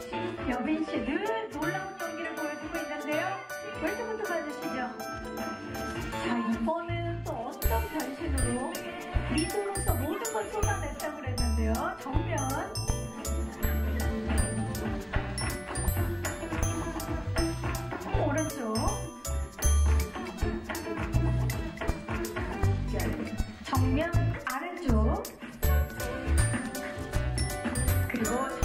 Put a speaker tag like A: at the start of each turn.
A: 여빈 씨 늘 놀라운 연기를 보여주고 있는데요. 왼쪽부터 봐주시죠. 자, 이번에는 또 어떤 변신으로 미소로서 모든 걸 쏟아냈다고 그랬는데요. 정면. 오른쪽. 정면 아래쪽. 그리고